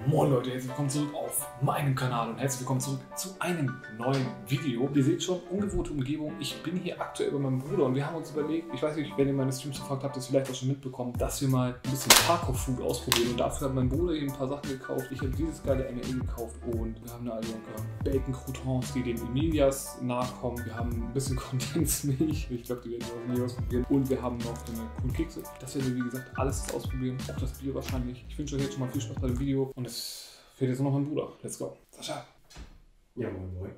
Moin Leute, herzlich willkommen zurück auf meinem Kanal und herzlich willkommen zurück zu einem neuen Video. Ihr seht schon, ungewohnte Umgebung. Ich bin hier aktuell bei meinem Bruder und wir haben uns überlegt, ich weiß nicht, wenn ihr meine Streams verfolgt habt, das vielleicht auch schon mitbekommen, dass wir mal ein bisschen Taco-Food ausprobieren. Und dafür hat mein Bruder eben ein paar Sachen gekauft. Ich habe dieses geile M&E gekauft und wir haben eine Aljonka Bacon-Croutons, die den Emilias nahe kommen. Wir haben ein bisschen Kondensmilch, ich glaube, die werden wir auch nie ausprobieren. Und wir haben noch eine coolen Kekse. Das werden wir, wie gesagt, alles ausprobieren. Auch das Bier wahrscheinlich. Ich wünsche euch jetzt schon mal viel Spaß bei dem Video und es fehlt jetzt noch mein Bruder. Let's go. Sascha. Ja, moin moin.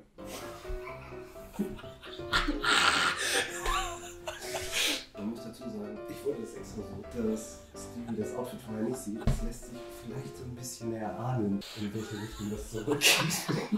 Man muss dazu sagen, ich wollte das extra so, dass Stevie das Outfit vorher nicht sieht. Das lässt sich vielleicht so ein bisschen näher ahnen, in welche Richtung das zurückgeht.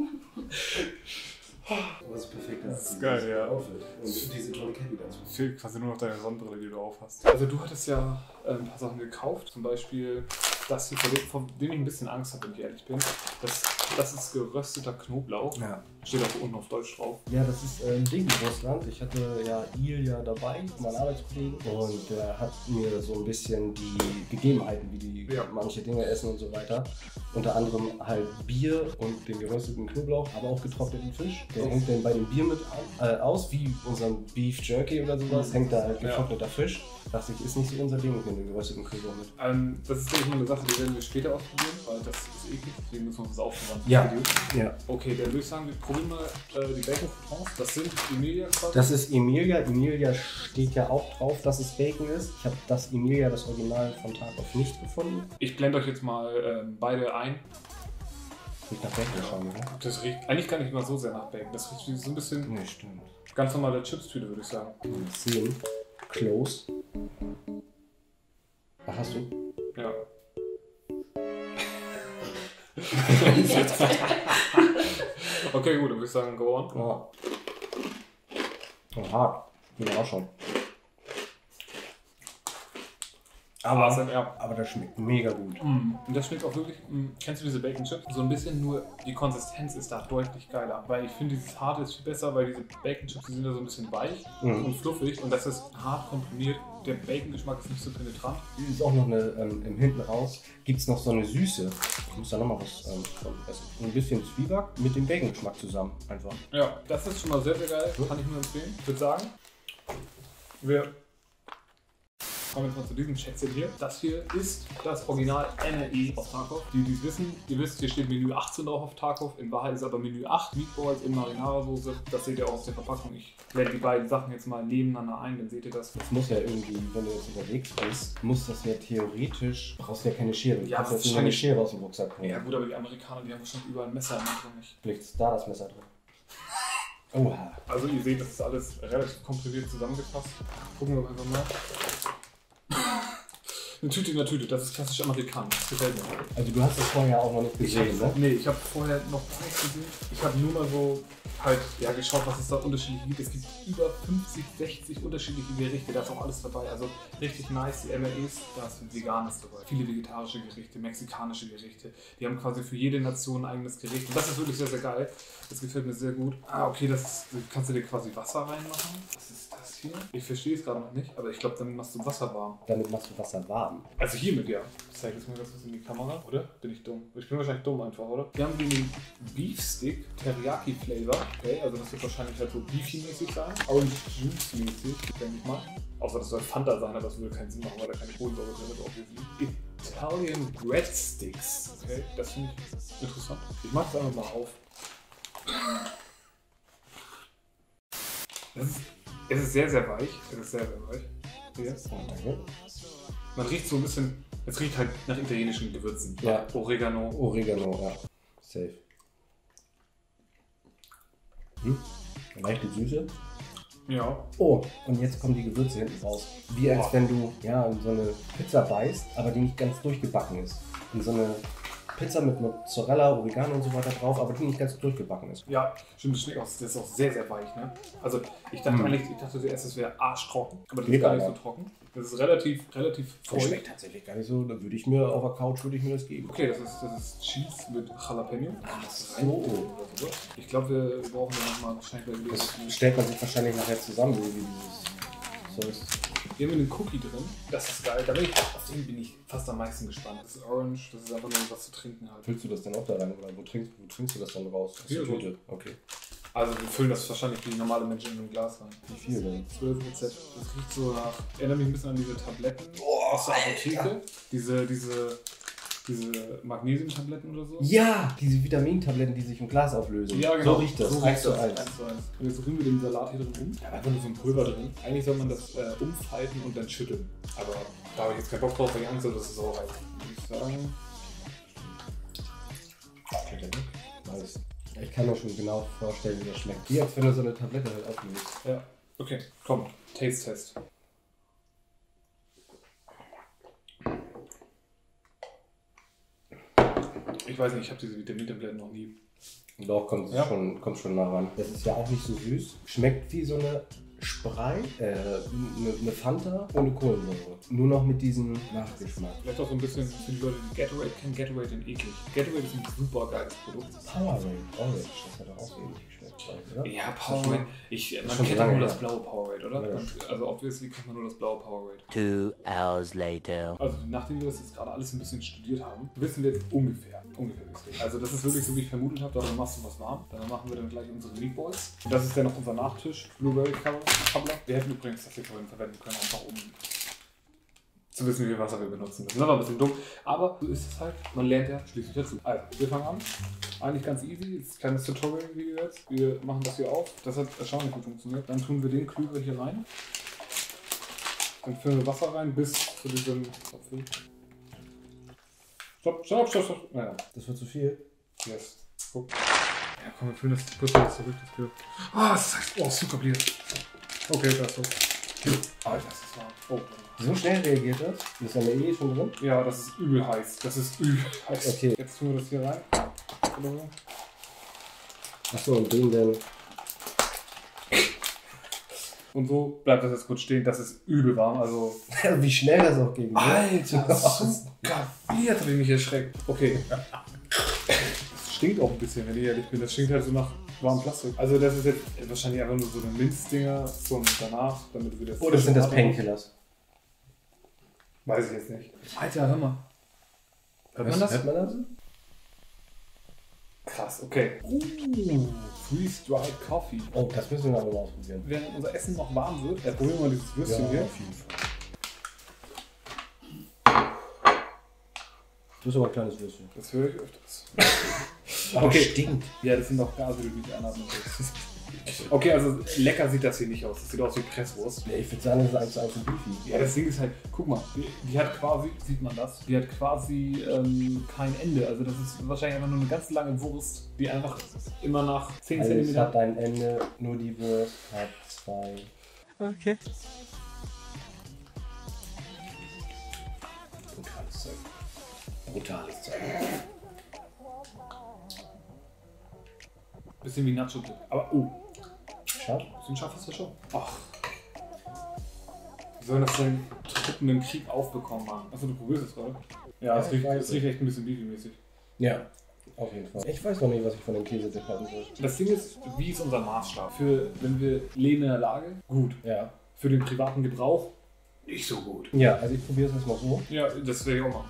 Aber es ist perfekt. Das ist geil, ja. Outfit. Und diese tolle Cappy dazu. Fehlt quasi nur noch deine Sonnenbrille, die du auf hast. Also du hattest ja ein paar Sachen gekauft, zum Beispiel das hier, von dem ich ein bisschen Angst habe, wenn ich ehrlich bin. Das ist gerösteter Knoblauch. Ja. Steht auch unten auf Deutsch drauf. Ja, das ist ein Ding in Russland. Ich hatte ja Ilja dabei, meinen Arbeitskollegen, und der hat mir so ein bisschen die Gegebenheiten, wie die manche Dinge essen und so weiter. Unter anderem halt Bier und den gerösteten Knoblauch, aber auch getrockneten Fisch. Der hängt dann bei dem Bier mit aus, wie unseren Beef Jerky oder sowas, hängt da halt getrockneter Fisch. Dachte ich, ist nicht so unser Ding mit dem gerösteten Knoblauch mit. Das ist wirklich mal eine Sache, die werden wir später ausprobieren, weil das ist eklig, deswegen müssen wir uns das aufbewahren. Ja. Ja. Okay, dann würde ich sagen, wir probieren mal die Bacon Croutons. Das sind Emilia quasi. Das ist Emilia. Emilia steht ja auch drauf, dass es Bacon ist. Ich habe das Emilia, das Original von Tag auf nicht gefunden. Ich blende euch jetzt mal beide ein. Riecht nach Bacon schon, oder? Das riecht eigentlich gar nicht mal so sehr nach Bacon. Das riecht wie so ein bisschen Ne, stimmt. ganz normale Chips-Tüte, würde ich sagen. Mal sehen. Close. Ach, hast du? Ja. Okay, gut, dann würde ich sagen, go on. Ja. Oh, hart. Ja, auch schon. Aber das schmeckt mega gut. Und das schmeckt auch wirklich, kennst du diese Bacon Chips? So ein bisschen, nur die Konsistenz ist da deutlich geiler. Weil ich finde, dieses Harte ist viel besser, weil diese Bacon Chips, die sind ja so ein bisschen weich und fluffig und das ist hart komprimiert. Der Bacon-Geschmack ist nicht so penetrant. Ist auch noch eine, im Hinten raus gibt es noch so eine Süße. Ich muss da nochmal was von essen. Ein bisschen Zwieback mit dem Bacon-Geschmack zusammen einfach. Ja, das ist schon mal sehr, sehr geil. Kann ich nur empfehlen. Ich würde sagen, wir kommen jetzt mal zu diesem Schätzchen hier. Das hier ist das Original M&E aus Tarkov. Die es wissen, ihr wisst, hier steht Menü 18 drauf auf Tarkov. In Wahrheit ist aber Menü 8, Meatballs in Marinara-Soße. Das seht ihr auch aus der Verpackung. Ich blende die beiden Sachen jetzt mal nebeneinander ein, dann seht ihr das. Das muss ja irgendwie, wenn du jetzt unterwegs bist, muss das ja theoretisch, brauchst du ja keine Schere. Du Ja, kannst jetzt eine Schere aus dem Rucksack holen. Ja gut, aber die Amerikaner, die haben schon überall ein Messer im Mund, nicht? Vielleicht ist da das Messer drin. Oha. Also ihr seht, das ist alles relativ komprimiert zusammengefasst. Gucken wir einfach mal. Eine Tüte in der Tüte, das ist klassisch amerikanisch, das gefällt mir. Also du hast das vorher auch noch nicht gesehen, ne? Nee, ich habe vorher noch gar nichts gesehen. Ich habe nur mal so halt geschaut, was es da unterschiedlich gibt. Es gibt über 50, 60 unterschiedliche Gerichte, da ist auch alles dabei. Also richtig nice, die M&Es, da ist Veganes dabei. Viele vegetarische Gerichte, mexikanische Gerichte. Die haben quasi für jede Nation ein eigenes Gericht. Und das ist wirklich sehr, sehr geil. Das gefällt mir sehr gut. Ah, okay, das kannst du dir quasi Wasser reinmachen. Was ist das hier? Ich verstehe es gerade noch nicht, aber ich glaube, damit machst du Wasser warm. Damit machst du Wasser warm. Also hiermit, ja. Ich zeige das mal ganz kurz in die Kamera, oder? Bin ich dumm? Ich bin wahrscheinlich dumm einfach, oder? Wir haben den Beef Stick Teriyaki Flavor. Okay, also das wird wahrscheinlich halt so Beefy-mäßig sein. Orange Juice-mäßig, denke ich mal. Außer das soll Fanta sein, aber das würde keinen Sinn machen, weil da keine Kohlensäure drin ist, obviously. Italian Breadsticks. Okay, das finde ich interessant. Ich mache es einfach mal auf. Es ist sehr, sehr weich. Es ist sehr, sehr weich. Hier. Oh, danke. Man riecht so ein bisschen, es riecht halt nach italienischen Gewürzen. Ja. Oregano. Oregano, ja. Safe. Leichte Süße. Ja. Oh, und jetzt kommen die Gewürze hinten raus. Wie als wenn du in so eine Pizza beißt, aber die nicht ganz durchgebacken ist. In so eine Pizza mit Mozzarella, Oregano und so weiter drauf, aber die nicht ganz durchgebacken ist. Ja, stimmt, das schmeckt auch, das ist auch sehr, sehr weich, ne? Also ich dachte eigentlich, zuerst, es wäre arschtrocken, aber das ist gar nicht so trocken. Das ist relativ Das feucht. schmeckt tatsächlich gar nicht so, da würde ich mir auf der Couch das geben. Okay, das ist Cheese mit Jalapeno. Ach so. Oder so. Ich glaube, wir brauchen ja nochmal wahrscheinlich Das stellt man sich wahrscheinlich nachher zusammen, so wie dieses Sauce. Hier haben wir einen Cookie drin. Das ist geil. Auf den bin ich fast am meisten gespannt. Das ist Orange. Das ist einfach nur was zu trinken halt. Füllst du das dann auch da rein? Oder wo trinkst du das dann raus? Hier Tüte. Okay. Also wir füllen das wahrscheinlich wie normale Menschen in ein Glas rein. Wie viel denn? 12 Rezept. Das riecht so nach... Erinnert mich ein bisschen an diese Tabletten aus der Apotheke. Diese Magnesium-Tabletten oder so. Ja, diese Vitamintabletten, die sich im Glas auflösen. Ja, genau. So riecht das. So 1 riecht zu das. 1. 1 zu 1. Und jetzt rühren wir den Salat hier drin um. Da ist einfach nur so ein Pulver drin. Eigentlich soll man das umfalten und dann schütteln. Aber da habe ich jetzt keinen Bock drauf, weil ich Angst habe, dass es so heiß. Würde ich sagen. Nice. Ich kann mir schon genau vorstellen, wie das schmeckt. Wie als wenn du so eine Tablette halt auflöst. Ja. Okay, komm. Taste-Test. Ich weiß nicht, ich habe diese Vitamintabletten noch nie. Doch, kommt schon nah ran. Das ist ja auch nicht so süß. Schmeckt wie so eine eine Fanta ohne Kohlensäure. Nur noch mit diesem Nachgeschmack. Vielleicht auch so ein bisschen für die Leute, die Gatorade kennen. Gatorade sind eklig. Gatorade ist ein super geiles Produkt. Powerade Orange, das hat doch auch ähnlich geschmeckt, oder? Ja, Powerade. Man kennt nur das blaue Powerade, oder? Ja. Also obviously kennt man nur das blaue Powerade. 2 hours later. Also nachdem wir das jetzt gerade alles ein bisschen studiert haben, wissen wir jetzt ungefähr wie es geht. Also das ist wirklich so, wie ich vermutet habe. Dann machst du was warm. Dann machen wir dann gleich unsere Meatballs. Und das ist dann noch unser Nachtisch. Blueberry Cobbler. Wir hätten übrigens das hier vorhin verwenden können, einfach um zu wissen, wie viel Wasser wir benutzen. Das ist aber ein bisschen dumm. Aber so ist es halt. Man lernt ja schließlich dazu. Also, wir fangen an. Eigentlich ganz easy. Das ist ein kleines Tutorial-Video jetzt. Wir machen das hier auf. Das hat erstaunlich gut funktioniert. Dann tun wir den Klüber hier rein. Dann füllen wir Wasser rein bis zu diesem Topf. Stopp. Naja. Das wird zu viel. Yes. Guck. Ja, komm, wir füllen das kurz wieder zurück. Das heißt, Zuckerbier. Okay, das ist so. Alter, das ist warm. Oh. So schnell reagiert das? Ist ja eine schon drin? Ja, das ist übel heiß. Okay. Jetzt tun wir das hier rein. Achso, und den dann. Und so bleibt das jetzt kurz stehen. Das ist übel warm. Also. Wie schnell das auch ging. Alter, Zuckerbier, hat mich erschreckt. Okay. Das stinkt auch ein bisschen, wenn ich ehrlich bin. Das stinkt halt so nach warmem Plastik. Also das ist jetzt wahrscheinlich einfach nur so eine Minzdinger zum danach, damit wir das... Oder sind das Painkillers? Weiß ich jetzt nicht. Alter, hör mal. Hört man das? Krass, okay. Freeze-Dried Coffee. Oh, das müssen wir aber mal ausprobieren. Während unser Essen noch warm wird, probieren wir mal dieses Würstchen hier. Auf jeden Fall. Das ist aber ein kleines Würstchen. Das höre ich öfters. Okay. Stinkt. Ja, das sind doch Gase, die du nicht einatmen willst. Okay, also lecker sieht das hier nicht aus. Das sieht aus wie Presswurst. Ja, ich würde sagen, das ist 1 zu 1 Beefy. Ja, das Ding ist halt, guck mal, die hat quasi, sieht man das? Die hat quasi kein Ende. Also das ist wahrscheinlich einfach nur eine ganz lange Wurst, die einfach immer nach 10 Alles cm... hat ein Ende, nur die Wurst hat 2. Okay. Brutales Zeug. Bisschen wie Nacho Dip. Aber, Scharf? bisschen scharf ist das schon. Ach. Wie sollen das denn Truppen im Krieg aufbekommen haben? Achso, du probierst es gerade? Ja, es riecht echt ein bisschen Beefy-mäßig. Ja, auf jeden Fall. Ich weiß noch nicht, was ich von dem Käse halten soll. Das Ding ist, wie ist unser Maßstab? Wenn wir leben in der Lage, gut. Ja. Für den privaten Gebrauch, nicht so gut. Ja, also ich probiere es erstmal so. Ja, das werde ich auch machen.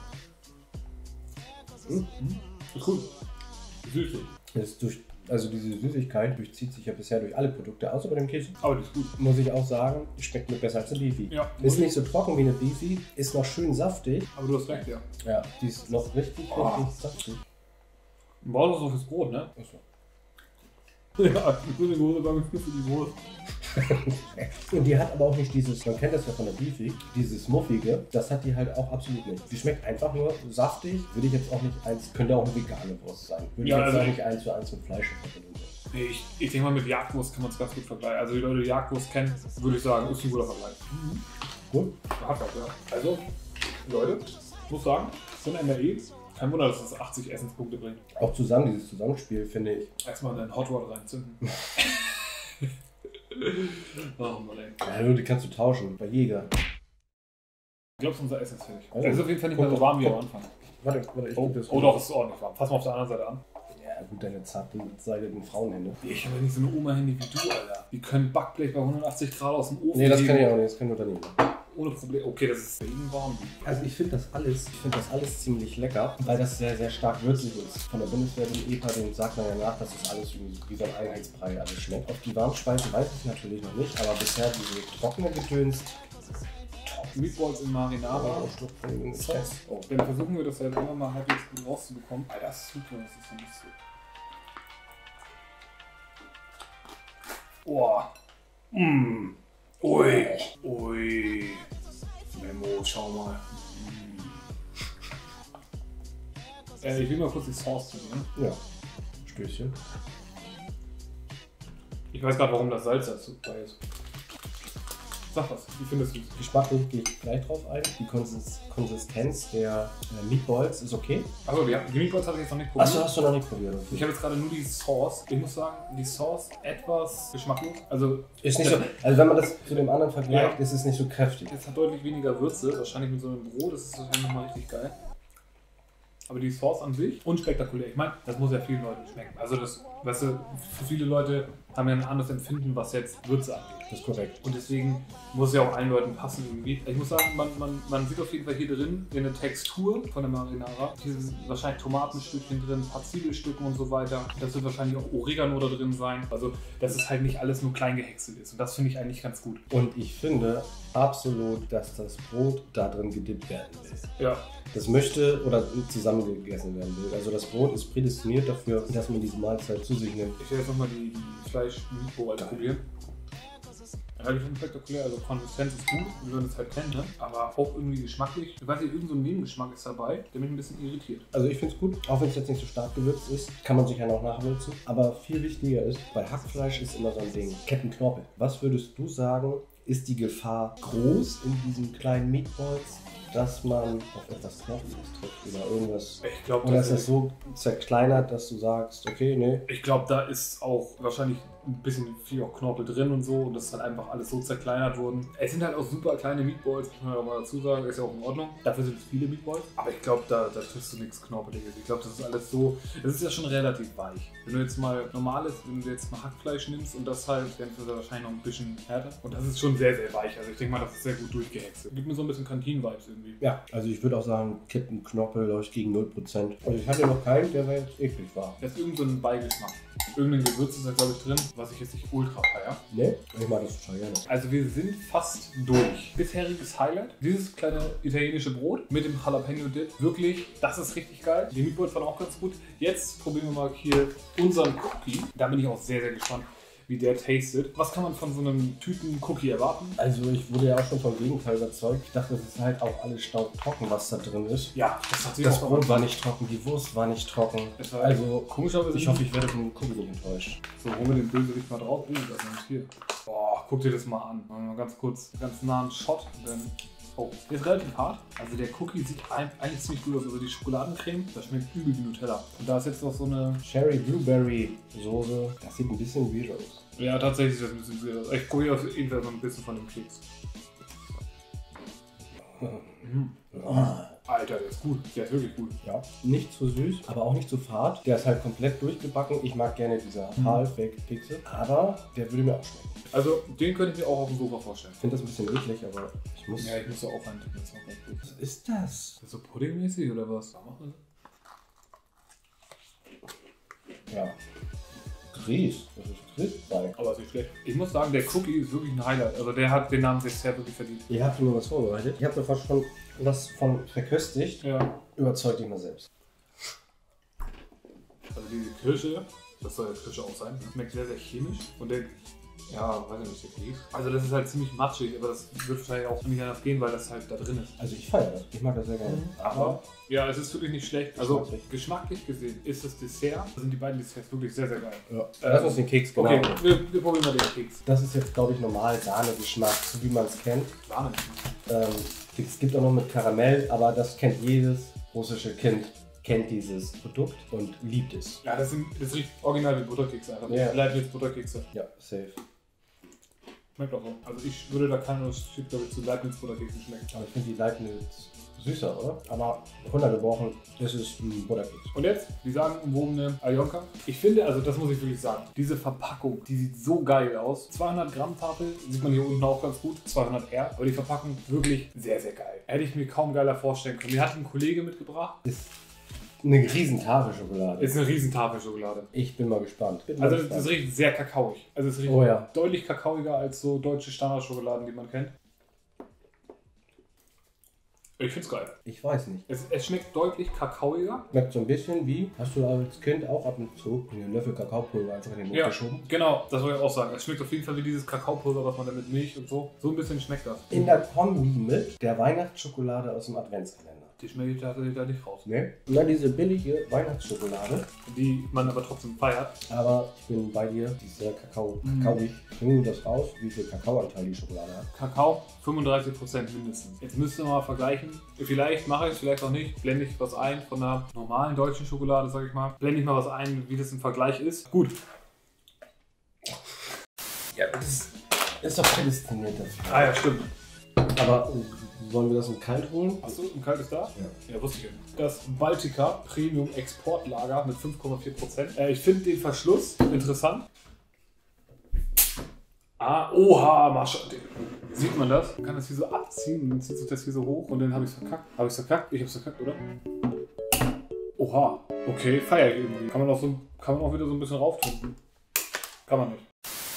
Ist gut. Süßlich. Also diese Süßigkeit durchzieht sich ja bisher durch alle Produkte, außer bei dem Käse. Aber die ist gut. Muss ich auch sagen, schmeckt mir besser als eine Beefy. Ja. Ist nicht so trocken wie eine Beefy, ist noch schön saftig. Aber du hast recht, ja. Ja, die ist noch richtig saftig. War das auch fürs Brot, ne? Achso. Ja, ich muss die Hose sagen, für die Wurst. Und die hat aber auch nicht dieses, man kennt das ja von der Beefy, dieses Muffige, das hat die halt auch absolut nicht. Die schmeckt einfach nur saftig, würde ich jetzt auch nicht könnte auch eine vegane Wurst sein. Würde ich jetzt auch nicht 1 zu 1 mit Fleisch verbinden. Nee, ich denke mal, mit Jagdwurst kann man es ganz gut vergleichen. Also die Leute, die Jagdwurst kennen, würde ich sagen, ist ein guter Vergleich. Gut. Hat was, ja. Also, Leute, ich muss sagen, so ein MRE, kein Wunder, dass das 80 Essenspunkte bringt. Auch zusammen, dieses Zusammenspiel, finde ich. Erstmal deinen Hot Rod reinzünden. Warum mal ey? Ja, die kannst du tauschen, bei Jäger. Ich glaube, unser Essen ist fertig. Also, Es ist auf jeden Fall nicht mehr so warm wie am Anfang. Warte, ich gebe das. Oh doch, es ist ordentlich warm. Fass mal auf der anderen Seite an. Ja, gut, deine zartseitigen Frauenhände. Ich habe ja nicht so eine Oma-Handy wie du, Alter. Die können Backblech bei 180 Grad aus dem Ofen Nee, das heben. kann ich auch nicht, das kann nur daneben. ohne Probleme. Okay, das ist eben warm. Also ich finde das alles ziemlich lecker, weil das sehr, sehr stark würzig ist. Von der Bundeswehr, den EPA, den sagt man ja nach, dass das alles wie so ein Einheitsbrei alles schmeckt. Auf die Warmspeisen weiß ich natürlich noch nicht, aber bisher diese trockene Gedöns. Meatballs in Marinara. Sauce. Oh. Dann versuchen wir das halt immer mal halbwegs gut rauszubekommen. Alter, das ist super, das ist ja nicht so. Boah. Ui. Ui. Memo, schau mal. Ich will mal kurz die Sauce probieren. Ja. Stößchen. Ich weiß gerade, warum das Salz dazu bei ist. Sag was, wie findest du es? Geschmacklich gehe ich gleich drauf ein. Die Konsistenz der Meatballs ist okay. Achso, die Meatballs habe ich jetzt noch nicht probiert. Achso, hast du noch nicht probiert. Okay. Ich habe jetzt gerade nur die Sauce. Ich muss sagen, die Sauce etwas geschmacklos. Also, ist nicht so, also wenn man das zu dem anderen vergleicht, ist es nicht so kräftig. Es hat deutlich weniger Würze, wahrscheinlich mit so einem Brot. Das ist wahrscheinlich nochmal richtig geil. Aber die Sauce an sich unspektakulär. Ich meine, das muss ja vielen Leuten schmecken. Also das, weißt du, für viele Leute haben ja ein anderes Empfinden, was jetzt Würze angeht. Das ist korrekt. Und deswegen muss es ja auch allen Leuten passen irgendwie. Ich muss sagen, man sieht auf jeden Fall hier drin eine Textur von der Marinara. Hier sind wahrscheinlich Tomatenstückchen drin, ein paar Zwiebelstücken und so weiter. Das wird wahrscheinlich auch Oregano da drin sein. Also, dass es halt nicht alles nur klein gehäckselt ist. Und das finde ich eigentlich ganz gut. Und ich finde absolut, dass das Brot da drin gedippt werden will. Ja. Das möchte oder zusammengegessen werden will. Also das Brot ist prädestiniert dafür, dass man diese Mahlzeit zu sich nimmt. Ich werde jetzt nochmal die Fleisch-Meatball probieren. Relativ unspektakulär, also Konsistenz ist gut, wie man das halt kennt, ne? Aber auch irgendwie geschmacklich. Ich weiß nicht, irgend so ein Nebengeschmack ist dabei, der mich ein bisschen irritiert. Also ich finde es gut, auch wenn es jetzt nicht so stark gewürzt ist, kann man sich ja noch nachwürzen. Aber viel wichtiger ist, bei Hackfleisch ist immer so ein Ding, Kettenknorpel. Was würdest du sagen, ist die Gefahr groß in diesen kleinen Meatballs, dass man auf etwas Knorpeliges trifft oder irgendwas? Ich glaube, oder ist das so zerkleinert, dass du sagst, okay, nee? Ich glaube, da ist auch wahrscheinlich ein bisschen viel auch Knorpel drin und so und das ist halt einfach alles so zerkleinert worden. Es sind halt auch super kleine Meatballs, muss man ja auch mal dazu sagen, ist ja auch in Ordnung. Dafür sind es viele Meatballs, aber ich glaube, da triffst du nichts Knorpeliges. Ich glaube, das ist alles so, das ist ja schon relativ weich. Wenn du jetzt mal normales, wenn du jetzt mal Hackfleisch nimmst und das halt, dann ist das wahrscheinlich noch ein bisschen härter. Und das ist schon sehr, sehr weich. Also ich denke mal, das ist sehr gut durchgehäckselt. Gibt mir so ein bisschen Kantinen-Vibes irgendwie. Ja, also ich würde auch sagen, Kettenknorpel läuft gegen 0%. Also ich hatte noch keinen, der jetzt eklig war. Da ist irgend so ein Beigeschmack. Irgendein Gewürz ist da, glaube ich, drin, was ich jetzt nicht ultra feier. Nee, ich mag das total gerne. Also wir sind fast durch. Bisheriges Highlight, dieses kleine italienische Brot mit dem Jalapeno-Dip. Wirklich, das ist richtig geil. Die Meatballs waren auch ganz gut. Jetzt probieren wir mal hier unseren Cookie. Da bin ich auch sehr, sehr gespannt, wie der tastet. Was kann man von so einem Tüten-Cookie erwarten? Also ich wurde ja auch schon vom Gegenteil überzeugt. Ich dachte, das ist halt auch alles staubtrocken, was da drin ist. Ja, das hat sich das Brot war nicht trocken, die Wurst war nicht trocken. Also komischerweise. Ich hoffe, ich werde von dem Cookie nicht enttäuscht. So, holen wir den Bösewicht mal drauf. Das ist hier. Boah, guck dir das mal an. Mal ganz kurz, ganz nah einen Shot. Dann oh, der ist relativ hart. Also der Cookie sieht eigentlich ziemlich gut aus. Also die Schokoladencreme, das schmeckt übel wie Nutella. Und da ist jetzt noch so eine Cherry Blueberry Soße. Das sieht ein bisschen weird aus. Ja, tatsächlich sieht das ein bisschen weird aus. Ich probiere auf jeden Fall so ein bisschen von dem Keks. Alter, der ist gut. Der ist wirklich gut. Ja, nicht zu süß, aber auch nicht zu fad. Der ist halt komplett durchgebacken. Ich mag gerne diese Half-Baked-Kekse, aber der würde mir auch schmecken. Also, den könnte ich mir auch auf dem Sofa vorstellen. Ich finde das ein bisschen eklig, aber ich muss... Ja, ich muss da auch reintippen. Das ist auch ganz gut. Was ist das? Ist das so puddingmäßig oder was? Ja. Grieß. Das ist Grießbrei. Aber ist nicht schlecht. Ich muss sagen, der Cookie ist wirklich ein Highlight. Also der hat den Namen bisher wirklich verdient. Ihr habt mir was vorbereitet. Ich habe davon schon was von verköstigt. Ja. Überzeugt dich mal selbst. Also diese Kirsche, das soll ja Kirsche auch sein, schmeckt sehr, sehr chemisch. Und der, ja, weiß ich nicht, der Keks. Also das ist halt ziemlich matschig, aber das wird wahrscheinlich auch nicht anders gehen, weil das halt da drin ist. Also ich feiere das. Ich mag das sehr gerne. Aber ja, es ist wirklich nicht schlecht. Also geschmacklich gesehen ist das Dessert, da sind die beiden Desserts wirklich sehr, sehr geil. Ja. Lass uns den Keks genau. Okay, wir probieren mal den Keks. Das ist jetzt, glaube ich, normal Sahnegeschmack, so wie man es kennt. Es gibt auch noch mit Karamell, aber das kennt jedes russische Kind. Kennt dieses Produkt und liebt es. Ja, das riecht original wie Butterkekse einfach. Ja. Bleibt jetzt Butterkekse. Ja, safe. Schmeckt auch so. Also ich würde da keinen Unterschied, glaube ich, zu Leibniz-Butterkeksen schmecken. Aber ich finde die Leibniz süßer, oder? Aber runtergebrochen, das ist ein Butterkeks. Und jetzt die sagenumwobene Aljonka. Ich finde, also das muss ich wirklich sagen, diese Verpackung, die sieht so geil aus. 200 Gramm Tafel, sieht man hier unten auch ganz gut, 200 R. Aber die Verpackung wirklich sehr, sehr geil. Hätte ich mir kaum geiler vorstellen können. Mir hat ein Kollege mitgebracht. Ist eine riesen Tafelschokolade. Ist eine riesen Tafelschokolade. Ich bin mal gespannt. Also es riecht sehr kakaoig. Also es riecht deutlich kakaoiger als so deutsche Standardschokoladen, die man kennt. Ich find's geil. Ich weiß nicht. Es schmeckt deutlich kakaoiger. Schmeckt so ein bisschen wie, hast du als Kind auch ab und zu einen Löffel Kakaopulver einfach in den Mund geschoben? Genau, das wollte ich auch sagen. Es schmeckt auf jeden Fall wie dieses Kakaopulver, was man da mit Milch und so. So ein bisschen schmeckt das. In der Kombi mit der Weihnachtsschokolade aus dem Adventskalender. Die schmecke ich da nicht raus. Ne? Und dann diese billige Weihnachtsschokolade. Die man aber trotzdem feiert. Aber ich bin bei dir, die ist sehr kakaoig. Bring das raus, wie viel Kakaoanteil die Schokolade hat. Kakao 35% mindestens. Jetzt müsst ihr mal vergleichen. Vielleicht mache ich es, vielleicht auch nicht. Blende ich was ein von einer normalen deutschen Schokolade, sage ich mal. Blende ich mal was ein, wie das im Vergleich ist. Gut. Ja, das ist doch prädestiniert dafür. Ah ja, stimmt. Aber wollen wir das in kalt holen? Achso, ein kaltes da? Ja. Ja, wusste ich ja nicht. Das Baltika Premium Exportlager mit 5,4%. Ich finde den Verschluss interessant. Ah, oha, Mascha. Sieht man das? Man kann das hier so abziehen und dann zieht sich das hier so hoch und dann habe ich es verkackt. Habe ich es verkackt? Ich habe es verkackt, oder? Oha. Okay, feier ich irgendwie. Kann man auch wieder so ein bisschen rauftun. Kann man nicht.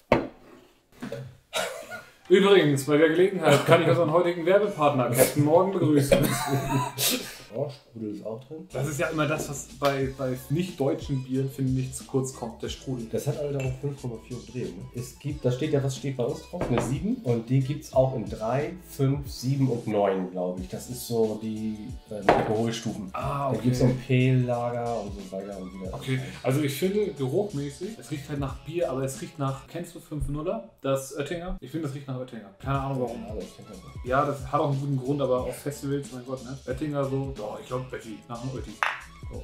Übrigens, bei der Gelegenheit kann ich unseren heutigen Werbepartner Captain Morgan begrüßen. Oh, Sprudel ist auch drin. Das ist ja immer das, was bei nicht-deutschen Bieren, finde ich, zu kurz kommt, der Sprudel. Das hat Alter auch 5,4 Umdrehungen. Ne? Es gibt, da steht ja, was steht bei uns drauf? Eine 7. Und die gibt es auch in 3, 5, 7 und 9, glaube ich. Das ist so die Alkoholstufen. Ah, okay. Da gibt es so ein Pale-Lager und so weiter und wieder. Okay, also ich finde, geruchmäßig, es riecht halt nach Bier, aber es riecht nach, kennst du 5-0er? Das Oettinger? Ich finde, das riecht nach Oettinger. Keine Ahnung warum. Ja, das hat auch einen guten Grund, aber auf Festivals, mein Gott, ne? Oettinger so, doch, ich glaube Oetti, nach dem Oetti. So.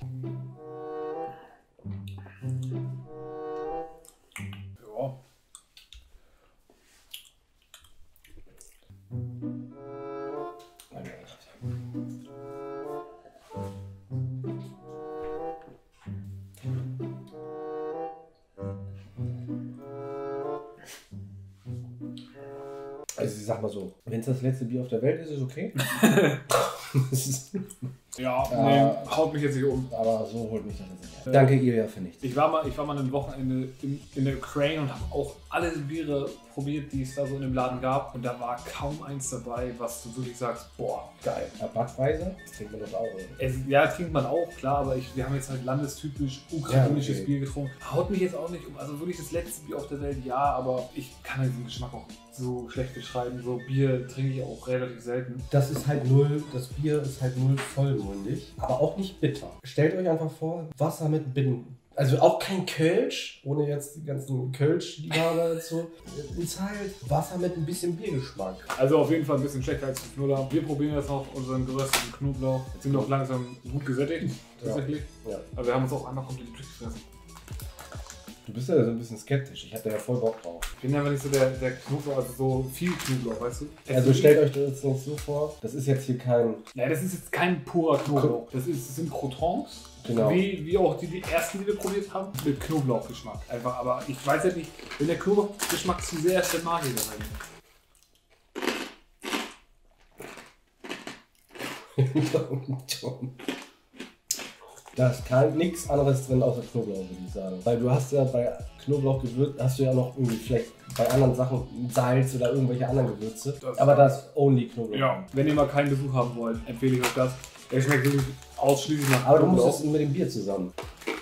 Ja. Also ich sag mal so, wenn es das letzte Bier auf der Welt ist, ist okay. Ja, nee, haut mich jetzt nicht um. Aber so holt mich das jetzt nicht. Danke Ilja für nichts. Ich war mal ein Wochenende in der Ukraine und habe auch alle Biere probiert, die es da so in dem Laden gab. Und da war kaum eins dabei, was du wirklich sagst, boah, geil. Budweiser? Das trinkt man das auch, oder? Ja, trinkt man auch, klar, aber wir haben jetzt halt landestypisch ukrainisches okay. Bier getrunken. Haut mich jetzt auch nicht um. Also wirklich das letzte Bier auf der Welt, ja, aber ich kann diesen Geschmack auch so schlecht beschreiben. So Bier trinke ich auch relativ selten. Das Bier ist halt null vollmundig, aber auch nicht bitter. Stellt euch einfach vor, Wasser mit Binden. Also auch kein Kölsch, ohne jetzt die ganzen Kölsch-Liebhaber dazu. Ist halt Wasser mit ein bisschen Biergeschmack. Also auf jeden Fall ein bisschen schlechter als 5-0er. Wir probieren jetzt noch unseren gerösteten Knoblauch. Jetzt sind wir auch langsam gut gesättigt, tatsächlich. Ja. Aber wir haben uns auch einmal komplett durchgefressen. Du bist ja so ein bisschen skeptisch. Ich hatte ja voll Bock drauf. Ich bin ja aber nicht so der Knoblauch, also so viel Knoblauch, weißt du? Also stellt euch das jetzt nicht so vor, das ist jetzt hier kein... Ja, das ist jetzt kein purer Knoblauch. Das sind Crotons. Genau. Wie auch die ersten, die wir probiert haben, mit Knoblauchgeschmack. Einfach, aber ich weiß ja nicht, wenn der Knoblauchgeschmack zu sehr ist, dann mag ich das eigentlich. Da ist nichts anderes drin außer Knoblauch, würde ich sagen. Weil du hast ja bei Knoblauchgewürz, hast du ja noch irgendwie vielleicht bei anderen Sachen Salz oder irgendwelche anderen Gewürze. Aber da ist only Knoblauch. Ja, wenn ihr mal keinen Besuch haben wollt, empfehle ich euch das. Der schmeckt wirklich ausschließlich nach Aber du Knoblauch. musst es mit dem Bier zusammen.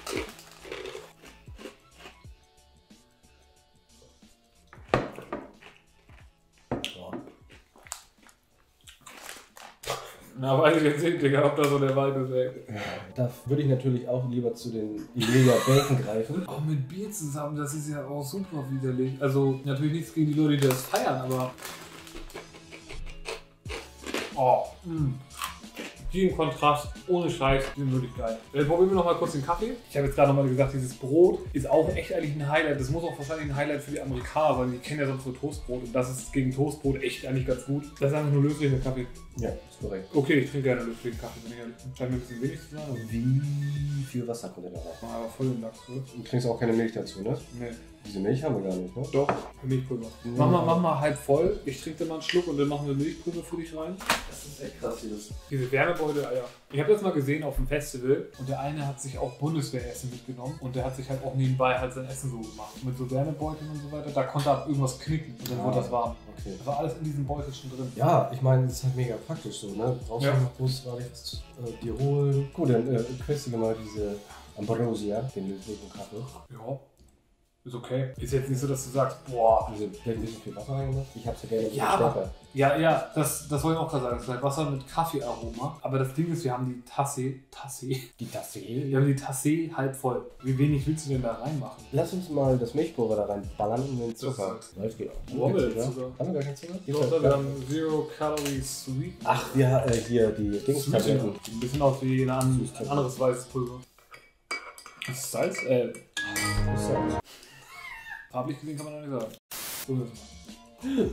Na, weiß ich jetzt nicht, Digga, ob da so der Vibe ist, ey. Da würde ich natürlich auch lieber zu den Ilelia Bacon greifen. Oh, mit Bier zusammen, das ist ja auch super widerlich. Also, natürlich nichts gegen die Leute, die das feiern, aber... Oh, die im Kontrast, ohne Scheiß, die sind wirklich geil. Probieren wir noch mal kurz den Kaffee. Ich habe jetzt gerade noch mal gesagt, dieses Brot ist auch echt eigentlich ein Highlight. Das muss auch wahrscheinlich ein Highlight für die Amerikaner sein. Die kennen ja sonst so Toastbrot und das ist gegen Toastbrot echt eigentlich ganz gut. Das ist einfach nur löflicher Kaffee. Ja, ist korrekt. Okay, ich trinke gerne löflichen Kaffee, wenn ich ehrlich bin. Scheint mir ein bisschen wenig zu sein. Wie viel Wasser kommt denn da rein? Aber voll im Lachs, oder? Du trinkst auch keine Milch dazu, ne? Nee. Diese Milch haben wir gar nicht, ne? Doch, Milchpulver. Mach mal halb voll. Ich trinke dir mal einen Schluck und dann machen wir Milchpulver für dich rein. Das ist echt krass, dieses. Diese Wärmebeutel, ja. Ich habe das mal gesehen auf dem Festival und der eine hat sich auch Bundeswehressen mitgenommen und der hat sich halt auch nebenbei halt sein Essen so gemacht. Mit so Wärmebeuteln und so weiter. Da konnte er irgendwas knicken und dann wurde das warm. Okay. Das war alles in diesem Beutel schon drin. Ja, ich meine, das ist halt mega praktisch so, ne? Du brauchst einfach bloß dir holen. Gut, dann kriegst du mal diese Ambrosia, den löslichen Kaffee. Ja. Ist okay. Ist jetzt nicht so, dass du sagst, boah. Diese ein bisschen viel Wasser reingemacht. Ich hab's ja gerne Ja, ja, das wollte ich auch gerade sagen. Das ist halt Wasser mit Kaffeearoma. Aber das Ding ist, wir haben die Tasse. Die Tasse? Wir haben die Tasse halb voll. Wie wenig willst du denn da reinmachen? Lass uns mal das Milchpulver da reinballern und den Zucker. Das geht auch. Haben wir gar keinen Zucker? Doch, wir haben Zero Calories Sweet. Ach, wir hier die Dingstabletten. Sieht ein bisschen aus wie ein anderes weißes Pulver. Das ist Salz? Das ist Salz. Farblich gesehen kann man noch nicht sagen. Probieren wir mal.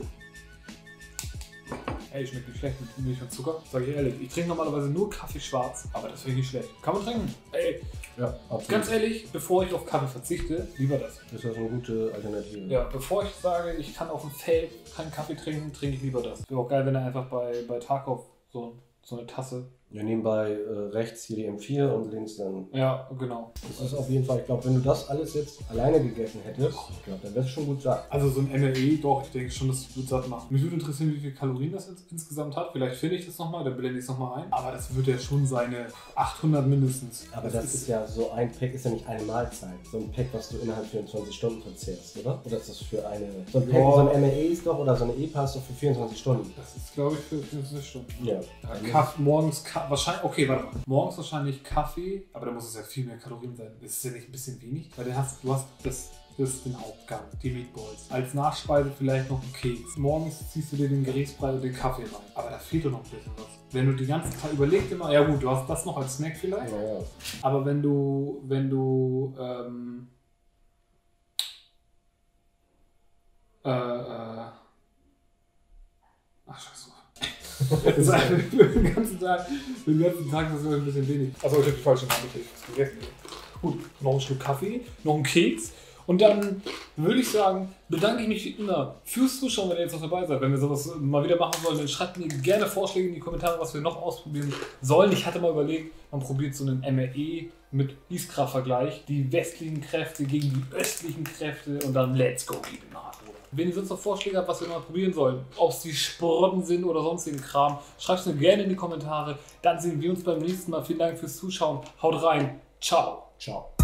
Ey, schmeckt nicht schlecht mit Milch und Zucker. Sag ich ehrlich. Ich trinke normalerweise nur Kaffee schwarz, aber das finde ich nicht schlecht. Kann man trinken. Ey, ja, absolut. Ganz ehrlich, bevor ich auf Kaffee verzichte, lieber das. Das ist ja so eine gute Alternative. Ja, bevor ich sage, ich kann auf dem Feld keinen Kaffee trinken, trinke ich lieber das. Wäre auch geil, wenn er einfach bei Tarkov so eine Tasse. Ja, nebenbei rechts hier die M4 und links dann. Ja, genau. Das ist auf jeden Fall, ich glaube, wenn du das alles jetzt alleine gegessen hättest, ich glaube, dann wärst du schon gut satt. Also so ein MRE, doch, ich denke schon, dass es gut satt macht. Mich würde interessieren, wie viele Kalorien das insgesamt hat. Vielleicht finde ich das nochmal, dann blende ich es nochmal ein. Aber das wird ja schon seine 800 mindestens. Aber das ist ja so, ein Pack ist ja nicht eine Mahlzeit. So ein Pack, was du innerhalb 24 Stunden verzehrst, oder? Oder ist das für eine... So ein Pack, so ein MRE ist doch, oder so eine EPA ist doch für 24 Stunden. Das ist, glaube ich, für 24 Stunden. Ja. Morgens, wahrscheinlich, okay, warte mal. Morgens wahrscheinlich Kaffee, aber da muss es ja viel mehr Kalorien sein. Ist es ja nicht ein bisschen wenig? Weil du hast das ist den Hauptgang, die Meatballs. Als Nachspeise vielleicht noch ein Keks. Morgens ziehst du dir den Gerichtsbrei und den Kaffee rein. Aber da fehlt doch noch ein bisschen was. Wenn du die ganze Zeit überleg dir mal, ja gut, du hast das noch als Snack vielleicht. Ja, ja. Aber wenn du ach scheiße. Das ist einfach den ganzen Tag das ist ein bisschen wenig. Achso, ich habe die falsche Nachricht gegessen. Gut, noch ein Stück Kaffee, noch ein Keks. Und dann würde ich sagen, bedanke ich mich wie immer fürs Zuschauen, wenn ihr jetzt noch dabei seid. Wenn wir sowas mal wieder machen sollen, dann schreibt mir gerne Vorschläge in die Kommentare, was wir noch ausprobieren sollen. Ich hatte mal überlegt, man probiert so einen MRE mit Iskra-Vergleich, die westlichen Kräfte gegen die östlichen Kräfte und dann let's go, liebe Nachruder. Wenn ihr sonst noch Vorschläge habt, was wir mal probieren sollen, ob es die Sprotten sind oder sonstigen Kram, schreibt es mir gerne in die Kommentare. Dann sehen wir uns beim nächsten Mal. Vielen Dank fürs Zuschauen. Haut rein. Ciao. Ciao.